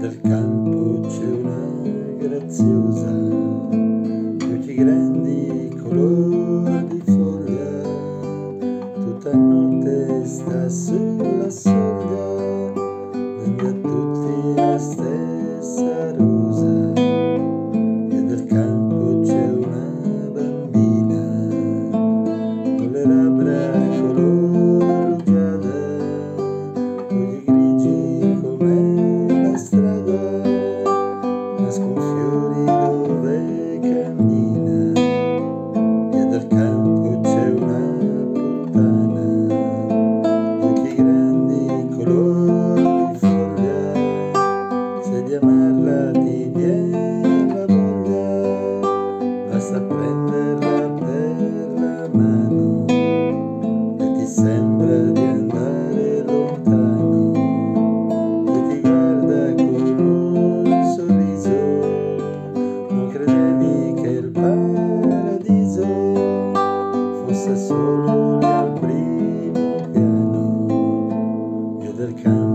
del campo c'è una graziosa, gli occhi grandi color di foglia, tutta notte sta sulla soglia, vende a tutti la stessa rosa. E del campo c'è una bambina, con le labbra color rugiada, occhi grigi come la strada, nasconfiori dove cammina. E del campo c'è una puttana, gli occhi grandi color di foglia, se di amarla ti viene la voglia, basta prenderla per la mano e ti sembra di andare lontano, e ti guarda con un sorriso, non credevi che il paradiso fosse solo lì al primo piano. Io del campo